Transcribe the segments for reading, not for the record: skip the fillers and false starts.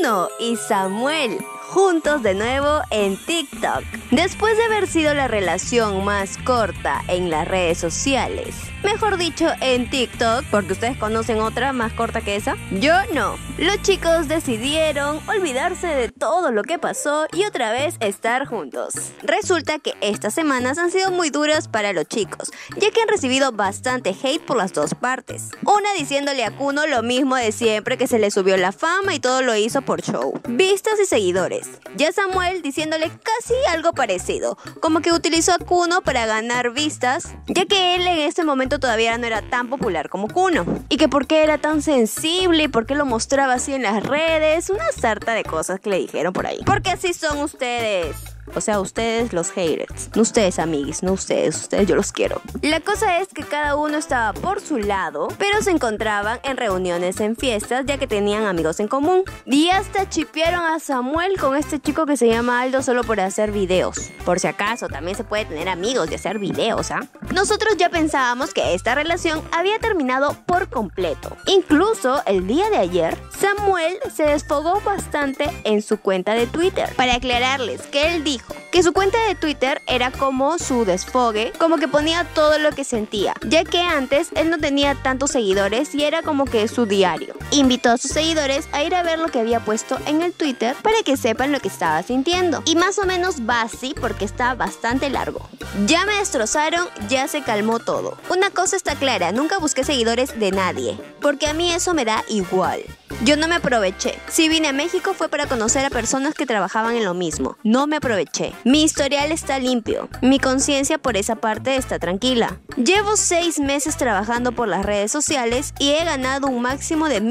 Kuno y Samuel, juntos de nuevo en TikTok. Después de haber sido la relación más corta en las redes sociales, mejor dicho en TikTok, porque ustedes conocen otra más corta que esa, yo no. Los chicos decidieron olvidarse de todo lo que pasó y otra vez estar juntos. Resulta que estas semanas han sido muy duras para los chicos, ya que han recibido bastante hate por las dos partes. Una diciéndole a Kuno lo mismo de siempre, que se le subió la fama y todo lo hizo por show, vistas y seguidores. Ya Samuel diciéndole casi algo parecido, como que utilizó a Kuno para ganar vistas, ya que él en este momento todavía no era tan popular como Kuno, y que por qué era tan sensible y por qué lo mostraba así en las redes, una sarta de cosas que le dijeron por ahí. Porque así son ustedes. O sea, ustedes los haters. No ustedes, amiguis, no ustedes yo los quiero. La cosa es que cada uno estaba por su lado, pero se encontraban en reuniones, en fiestas, ya que tenían amigos en común. Y hasta chipearon a Samuel con este chico que se llama Aldo solo por hacer videos. Por si acaso, también se puede tener amigos y hacer videos, ¿ah? Nosotros ya pensábamos que esta relación había terminado por completo. Incluso el día de ayer, Samuel se desfogó bastante en su cuenta de Twitter. Para aclararles que él dijo que su cuenta de Twitter era como su desfogue, como que ponía todo lo que sentía, ya que antes él no tenía tantos seguidores y era como que su diario. Invitó a sus seguidores a ir a ver lo que había puesto en el Twitter para que sepan lo que estaba sintiendo. Y más o menos va así porque está bastante largo. Ya me destrozaron, ya se calmó todo. Una cosa está clara, nunca busqué seguidores de nadie, porque a mí eso me da igual. Yo no me aproveché. Si vine a México fue para conocer a personas que trabajaban en lo mismo. No me aproveché. Mi historial está limpio. Mi conciencia por esa parte está tranquila. Llevo 6 meses trabajando por las redes sociales y he ganado un máximo de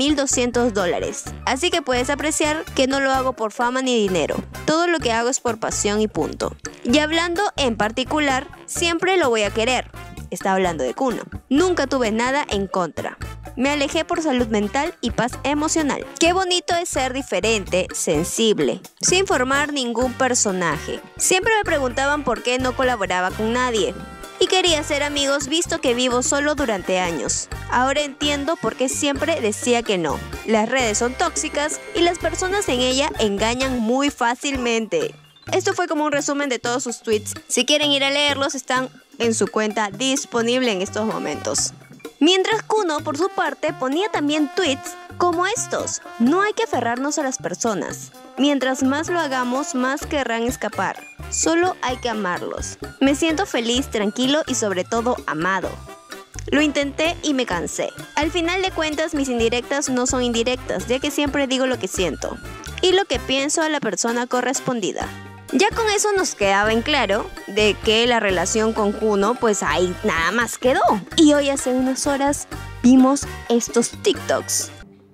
$1,200. Así que puedes apreciar que no lo hago por fama ni dinero. Todo lo que hago es por pasión y punto. Y hablando en particular, siempre lo voy a querer. Está hablando de Kuno. Nunca tuve nada en contra. Me alejé por salud mental y paz emocional. Qué bonito es ser diferente, sensible, sin formar ningún personaje. Siempre me preguntaban por qué no colaboraba con nadie. Y quería ser amigos visto que vivo solo durante años. Ahora entiendo por qué siempre decía que no. Las redes son tóxicas y las personas en ella engañan muy fácilmente. Esto fue como un resumen de todos sus tweets. Si quieren ir a leerlos, están en su cuenta disponible en estos momentos. Mientras Kuno, por su parte, ponía también tweets como estos. No hay que aferrarnos a las personas. Mientras más lo hagamos, más querrán escapar. Solo hay que amarlos. Me siento feliz, tranquilo y sobre todo amado. Lo intenté y me cansé. Al final de cuentas, mis indirectas no son indirectas, ya que siempre digo lo que siento y lo que pienso a la persona correspondida. Ya con eso nos quedaba en claro de que la relación con Kuno pues ahí nada más quedó. Y hoy hace unas horas vimos estos TikToks.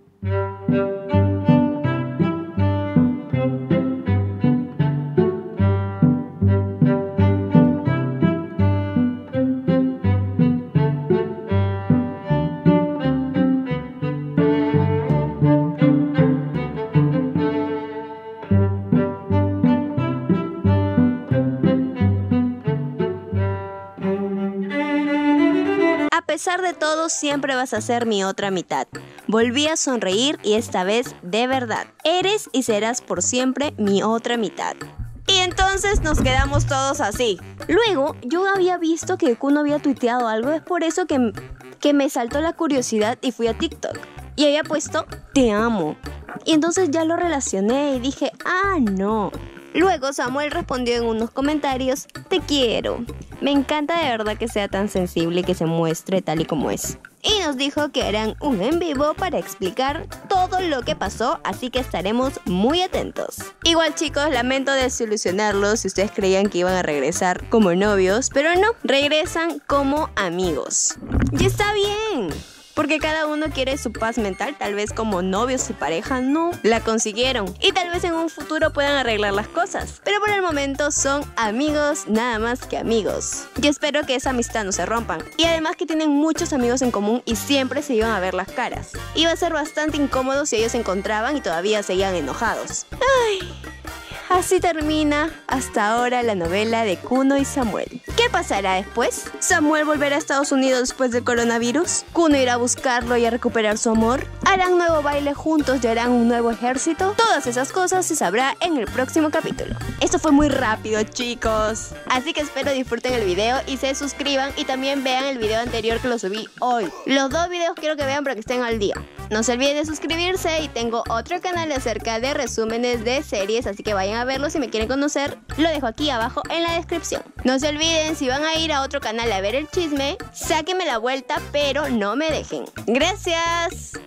A pesar de todo, siempre vas a ser mi otra mitad. Volví a sonreír y esta vez de verdad. Eres y serás por siempre mi otra mitad. Y entonces nos quedamos todos así. Luego, yo había visto que Kuno había tuiteado algo, es por eso que me saltó la curiosidad y fui a TikTok. Y había puesto, te amo. Y entonces ya lo relacioné y dije, ah, no. Luego Samuel respondió en unos comentarios, te quiero. Me encanta de verdad que sea tan sensible y que se muestre tal y como es. Y nos dijo que harán un en vivo para explicar todo lo que pasó, así que estaremos muy atentos. Igual chicos, lamento desilusionarlos si ustedes creían que iban a regresar como novios, pero no, regresan como amigos. Y está bien. Porque cada uno quiere su paz mental, tal vez como novios y pareja no la consiguieron. Y tal vez en un futuro puedan arreglar las cosas. Pero por el momento son amigos, nada más que amigos. Y espero que esa amistad no se rompan. Y además que tienen muchos amigos en común y siempre se iban a ver las caras. Iba a ser bastante incómodo si ellos se encontraban y todavía seguían enojados. Ay, así termina hasta ahora la novela de Kuno y Samuel. ¿Qué pasará después? ¿Samuel volverá a Estados Unidos después del coronavirus? ¿Kuno irá a buscarlo y a recuperar su amor? ¿Harán nuevo baile juntos y harán un nuevo ejército? Todas esas cosas se sabrá en el próximo capítulo. Esto fue muy rápido, chicos. Así que espero disfruten el video y se suscriban y también vean el video anterior que lo subí hoy. Los dos videos quiero que vean para que estén al día. No se olviden de suscribirse y tengo otro canal acerca de resúmenes de series, así que vayan a verlo si me quieren conocer. Lo dejo aquí abajo en la descripción. No se olviden, si van a ir a otro canal a ver el chisme, sáquenme la vuelta, pero no me dejen. ¡Gracias!